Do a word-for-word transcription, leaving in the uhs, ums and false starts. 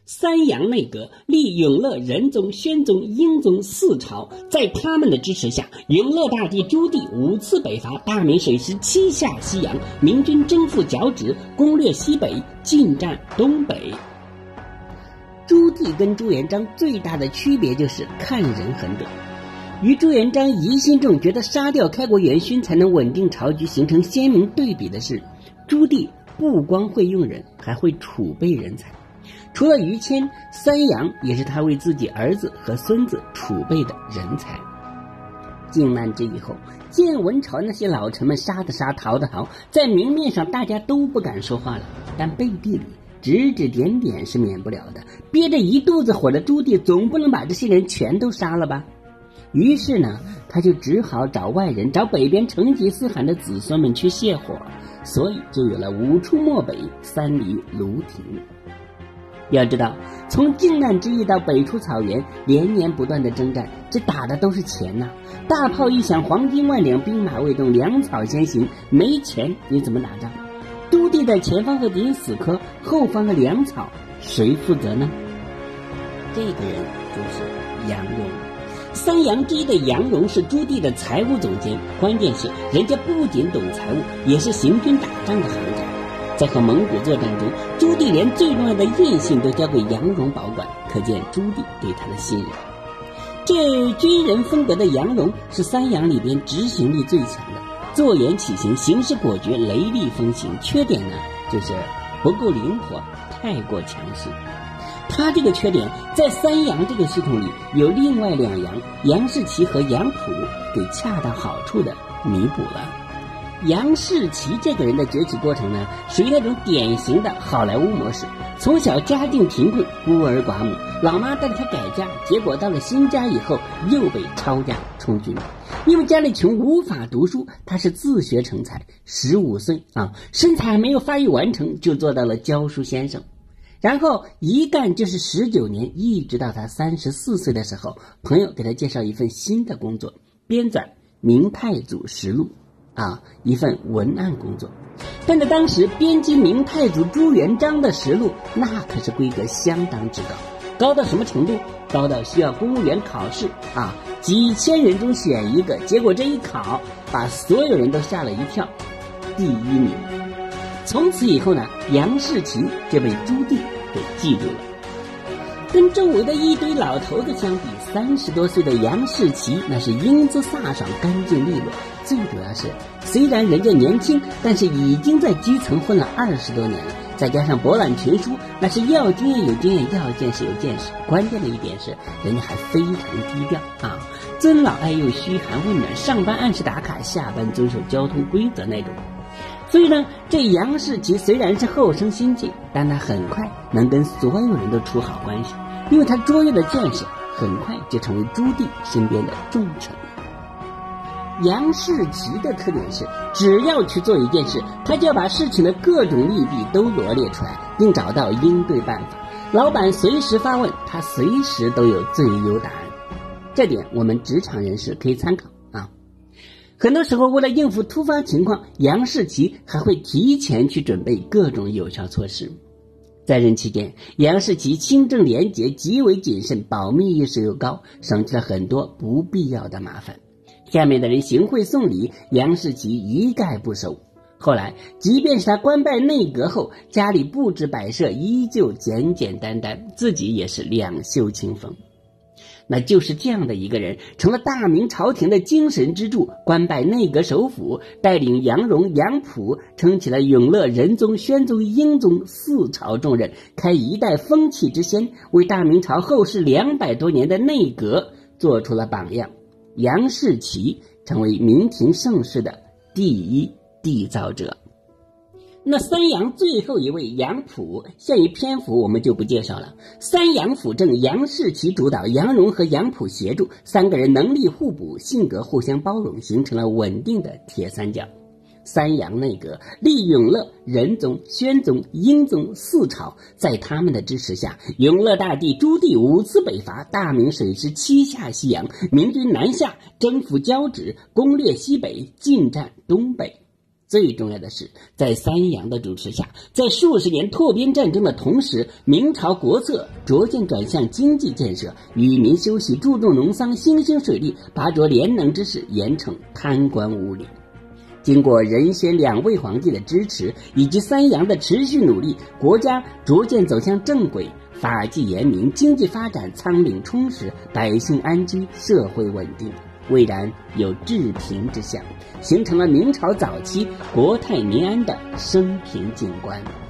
三阳内阁立永乐、仁宗、宣宗、英宗四朝，在他们的支持下，永乐大帝朱棣五次北伐，大明水师七下西洋，明军征服交趾，攻略西北，进占东北。朱棣跟朱元璋最大的区别就是看人很短。与朱元璋疑心重，觉得杀掉开国元勋才能稳定朝局形成鲜明对比的是，朱棣不光会用人，还会储备人才。除了于谦，三阳也是他为自己儿子和孙子储备的人才。靖难之役后，建文朝那些老臣们杀的杀，逃的逃，在明面上大家都不敢说话了，但背地里指指点点是免不了的。憋着一肚子火的朱棣总不能把这些人全都杀了吧？于是呢，他就只好找外人，找北边成吉思汗的子孙们去泄火，所以就有了五出漠北，三离卢亭。要知道，从靖难之役到北出草原，连年不断的征战，这打的都是钱呐、啊！大炮一响，黄金万两，兵马未动，粮草先行，没钱你怎么打仗？朱棣在前方和敌人死磕，后方的粮草谁负责呢？这个人就是杨荣。三阳之一的杨荣是朱棣的财务总监，关键是人家不仅懂财务，也是行军打仗的行家。在和蒙古作战中，朱棣连最重要的印信都交给杨荣保管，可见朱棣对他的信任。这军人风格的杨荣是三阳里边执行力最强的，坐言起行，行事果决，雷厉风行。缺点呢，就是不够灵活，太过强势。他这个缺点在三阳这个系统里有另外两杨，杨士奇和杨溥给恰到好处的弥补了。杨士奇这个人的崛起过程呢，属于那种典型的好莱坞模式。从小家境贫困，孤儿寡母，老妈带他改嫁，结果到了新家以后又被抄家充军。因为家里穷无法读书，他是自学成才，十五岁啊，身材还没有发育完成就做到了教书先生。然后一干就是十九年，一直到他三十四岁的时候，朋友给他介绍一份新的工作，编纂《明太祖实录》啊，一份文案工作。但在当时编辑明太祖朱元璋的实录，那可是规格相当之高，高到什么程度？高到需要公务员考试啊，几千人中选一个，结果这一考把所有人都吓了一跳，第一名。从此以后呢，杨士奇就被朱棣给记住了。跟周围的一堆老头子相比，三十多岁的杨士奇那是英姿飒爽，干净利落。最主要是，虽然人家年轻，但是已经在基层混了二十多年了，再加上博览群书，那是要经验有经验，要见识有见识。关键的一点是，人家还非常低调啊，尊老爱幼，嘘寒问暖，上班按时打卡，下班遵守交通规则那种。所以呢，这杨士奇虽然是后生新进，但他很快能跟所有人都处好关系，因为他卓越的见识，很快就成为朱棣身边的重臣。杨士奇的特点是，只要去做一件事，他就要把事情的各种利弊都罗列出来，并找到应对办法。老板随时发问，他随时都有最优答案。这点我们职场人士可以参考啊。很多时候为了应付突发情况，杨士奇还会提前去准备各种有效措施。在任期间，杨士奇清正廉洁，极为谨慎，保密意识又高，省去了很多不必要的麻烦。下面的人行贿送礼，杨士奇一概不收。后来即便是他官拜内阁后，家里布置摆设依旧简简单单，自己也是两袖清风。那就是这样的一个人，成了大明朝廷的精神支柱，官拜内阁首辅，带领杨荣、杨溥撑起了永乐、仁宗、宣宗、英宗四朝重任，开一代风气之先，为大明朝后世两百多年的内阁做出了榜样。杨士奇成为明廷盛世的第一缔造者。那三杨最后一位杨溥，限于篇幅我们就不介绍了。三杨辅政，杨士奇主导，杨荣和杨溥协助，三个人能力互补，性格互相包容，形成了稳定的铁三角。三杨内阁立永乐、仁宗、宣宗、英宗四朝，在他们的支持下，永乐大帝朱棣五次北伐，大明水师七下西洋，明军南下征服交趾，攻略西北，进占东北。 最重要的是，在三杨的主持下，在数十年拓边战争的同时，明朝国策逐渐转向经济建设，与民休息，注重农桑，兴兴水利，把着廉能之士严惩贪官污吏。经过仁宣两位皇帝的支持，以及三杨的持续努力，国家逐渐走向正轨，法纪严明，经济发展仓廪充实，百姓安居，社会稳定，蔚然有治平之象，形成了明朝早期国泰民安的升平景观。